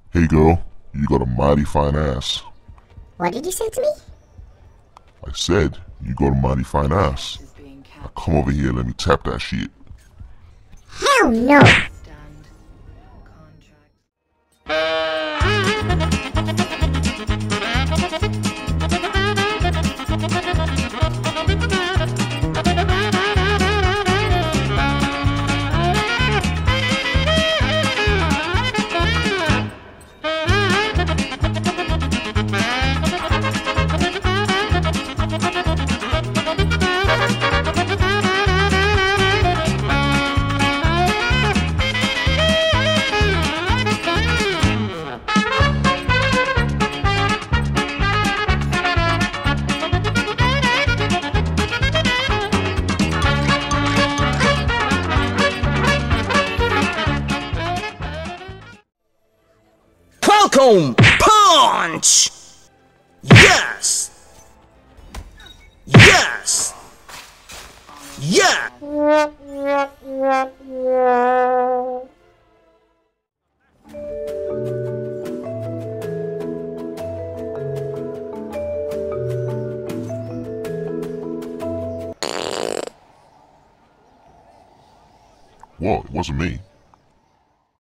Hey girl, you got a mighty fine ass. What did you say to me? I said, you got a mighty fine ass. Now come over here, let me tap that shit. Hell no! Welcome! Punch! Yes! Yes! Yeah! What? It wasn't me.